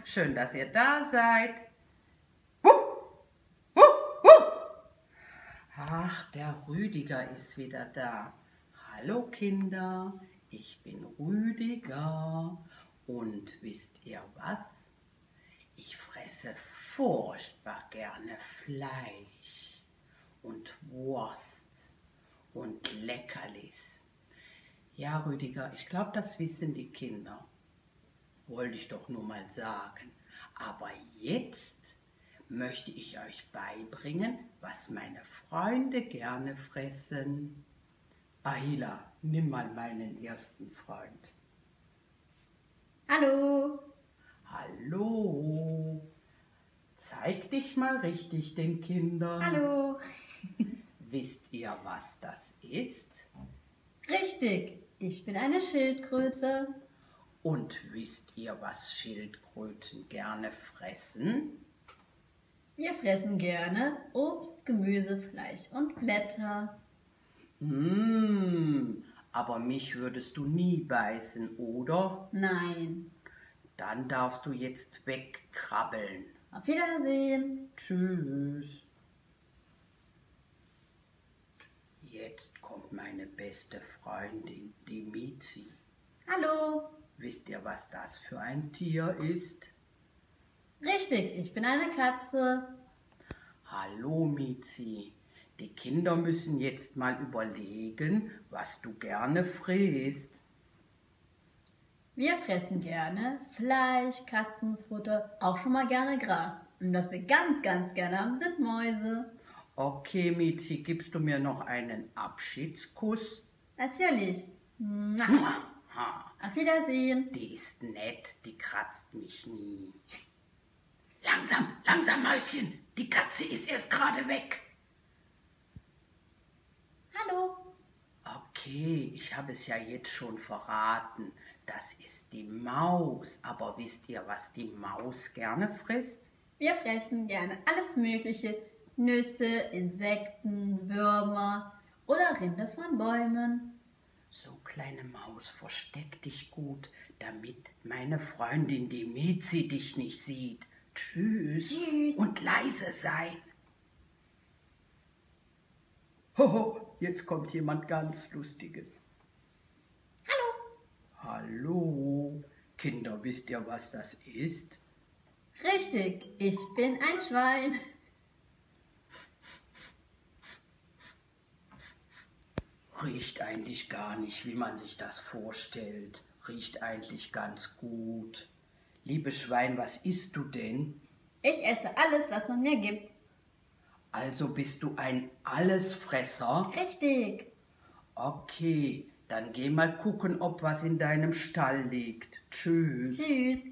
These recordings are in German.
schön, dass ihr da seid. Ach, der Rüdiger ist wieder da. Hallo Kinder, ich bin Rüdiger. Und wisst ihr was? Ich fresse furchtbar gerne Fleisch und Wurst und Leckerlis. Ja, Rüdiger, ich glaube, das wissen die Kinder. Wollte ich doch nur mal sagen. Aber jetzt möchte ich euch beibringen, was meine Freunde gerne fressen. Ahila, nimm mal meinen ersten Freund. Hallo. Hallo. Zeig dich mal richtig den Kindern. Hallo. Wisst ihr, was das ist? Richtig, ich bin eine Schildkröte. Und wisst ihr, was Schildkröten gerne fressen? Wir fressen gerne Obst, Gemüse, Fleisch und Blätter. Aber mich würdest du nie beißen, oder? Nein. Dann darfst du jetzt wegkrabbeln. Auf Wiedersehen. Tschüss. Jetzt kommt meine beste Freundin, die Mizi. Hallo. Wisst ihr, was das für ein Tier ist? Richtig, ich bin eine Katze. Hallo Mizi. Die Kinder müssen jetzt mal überlegen, was du gerne frisst. Wir fressen gerne Fleisch, Katzenfutter, auch schon mal gerne Gras. Und was wir ganz, ganz gerne haben, sind Mäuse. Okay, Mizi, gibst du mir noch einen Abschiedskuss? Natürlich. Mua. Ha, Auf Wiedersehen. die ist nett, die kratzt mich nie. Langsam, langsam, Mäuschen, die Katze ist erst gerade weg. Hallo. Okay, ich habe es ja jetzt schon verraten. Das ist die Maus. Aber wisst ihr, was die Maus gerne frisst? Wir fressen gerne alles Mögliche. Nüsse, Insekten, Würmer oder Rinde von Bäumen. So, kleine Maus, versteck dich gut, damit meine Freundin, die Mizi, dich nicht sieht. Tschüss. Tschüss. Und leise sei. Hoho, jetzt kommt jemand ganz Lustiges. Hallo. Hallo. Kinder, wisst ihr, was das ist? Richtig, ich bin ein Schwein. Riecht eigentlich gar nicht, wie man sich das vorstellt. Riecht eigentlich ganz gut. Liebes Schwein, was isst du denn? Ich esse alles, was man mir gibt. Also bist du ein Allesfresser? Richtig. Okay, dann geh mal gucken, ob was in deinem Stall liegt. Tschüss. Tschüss.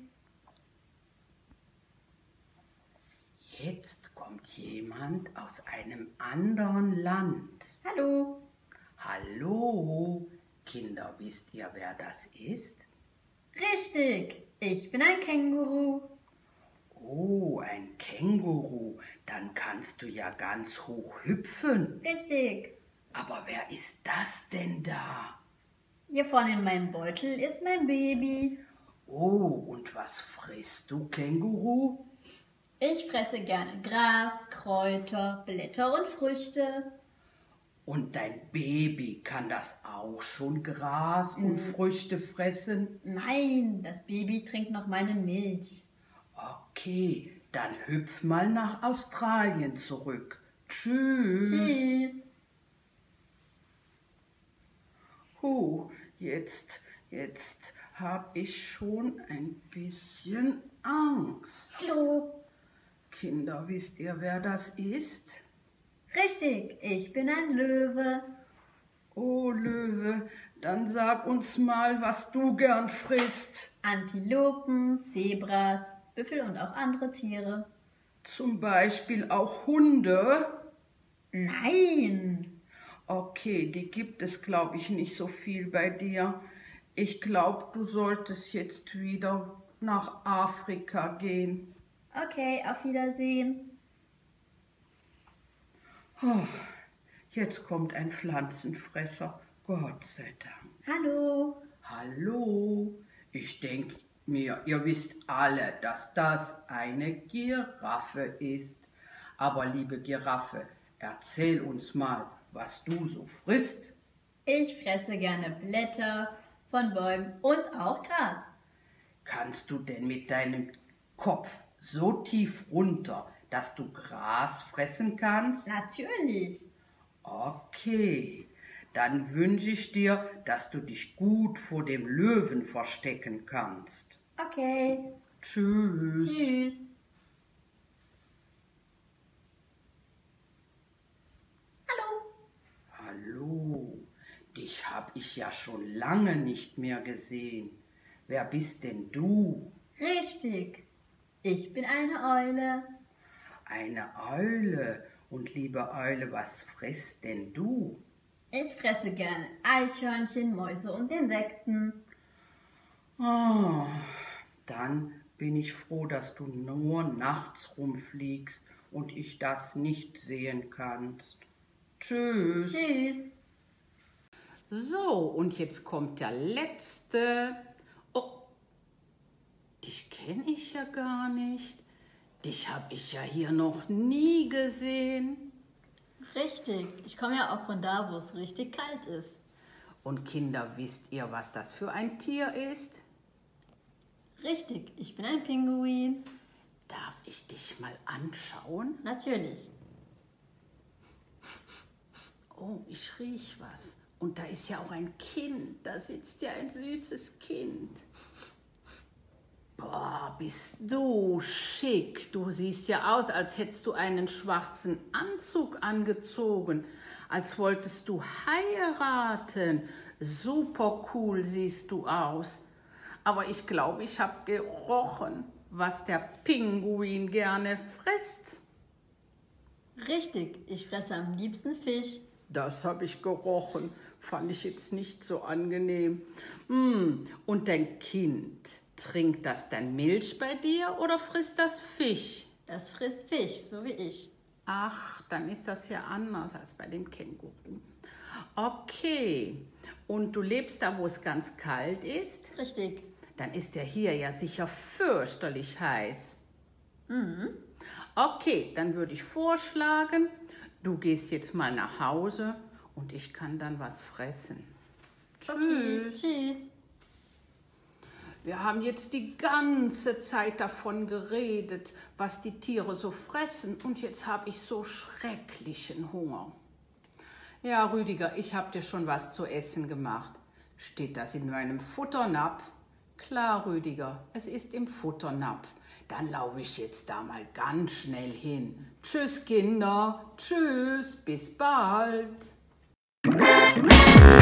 Jetzt kommt jemand aus einem anderen Land. Hallo. Hallo, Kinder, wisst ihr, wer das ist? Richtig, ich bin ein Känguru. Oh, ein Känguru. Dann kannst du ja ganz hoch hüpfen. Richtig. Aber wer ist das denn da? Hier vorne in meinem Beutel ist mein Baby. Oh, und was frisst du, Känguru? Ich fresse gerne Gras, Kräuter, Blätter und Früchte. Und dein Baby, kann das auch schon Gras und Früchte fressen? Nein, das Baby trinkt noch meine Milch. Okay, dann hüpf mal nach Australien zurück. Tschüss. Tschüss. Jetzt habe ich schon ein bisschen Angst. Hallo. Kinder, wisst ihr, wer das ist? Richtig, ich bin ein Löwe. Oh, Löwe, dann sag uns mal, was du gern frisst. Antilopen, Zebras, Büffel und auch andere Tiere. Zum Beispiel auch Hunde. Nein. Okay, die gibt es, glaube ich, nicht so viel bei dir. Ich glaube, du solltest jetzt wieder nach Afrika gehen. Okay, auf Wiedersehen. Oh, jetzt kommt ein Pflanzenfresser. Gott sei Dank. Hallo. Hallo. Ich denke, mir. Ihr wisst alle, dass das eine Giraffe ist. Aber liebe Giraffe, erzähl uns mal, was du so frisst. Ich fresse gerne Blätter von Bäumen und auch Gras. Kannst du denn mit deinem Kopf so tief runter, dass du Gras fressen kannst? Natürlich. Okay, dann wünsche ich dir, dass du dich gut vor dem Löwen verstecken kannst. Okay. Tschüss. Tschüss. Hallo. Hallo, dich hab ich ja schon lange nicht mehr gesehen. Wer bist denn du? Richtig. Ich bin eine Eule. Eine Eule. Und liebe Eule, was frisst denn du? Ich fresse gerne Eichhörnchen, Mäuse und Insekten. Dann bin ich froh, dass du nur nachts rumfliegst und ich das nicht sehen kannst. Tschüss. Tschüss. So, und jetzt kommt der letzte. Oh, dich kenne ich ja gar nicht. Dich habe ich ja hier noch nie gesehen. Richtig. Ich komme ja auch von da, wo es richtig kalt ist. Und Kinder, wisst ihr, was das für ein Tier ist? Richtig. Ich bin ein Pinguin. Darf ich dich mal anschauen? Natürlich. Oh, ich riech was. Und da ist ja auch ein Kind. Da sitzt ja ein süßes Kind. Boah, bist du schick. Du siehst ja aus, als hättest du einen schwarzen Anzug angezogen. Als wolltest du heiraten. Super cool siehst du aus. Aber ich glaube, ich habe gerochen, was der Pinguin gerne frisst. Richtig. Ich fresse am liebsten Fisch. Das habe ich gerochen. Fand ich jetzt nicht so angenehm. Und dein Kind, trinkt das dann Milch bei dir oder frisst das Fisch? Das frisst Fisch, so wie ich. Ach, dann ist das ja anders als bei dem Känguru. Okay, und du lebst da, wo es ganz kalt ist? Richtig. Dann ist der hier ja sicher fürchterlich heiß. Okay, dann würde ich vorschlagen, du gehst jetzt mal nach Hause und ich kann dann was fressen. Okay, tschüss. Wir haben jetzt die ganze Zeit davon geredet, was die Tiere so fressen und jetzt habe ich so schrecklichen Hunger. Ja, Rüdiger, ich habe dir schon was zu essen gemacht. Steht das in meinem Futternapf? Klar, Rüdiger, es ist im Futternapf. Dann laufe ich jetzt da mal ganz schnell hin. Tschüss, Kinder. Tschüss, bis bald.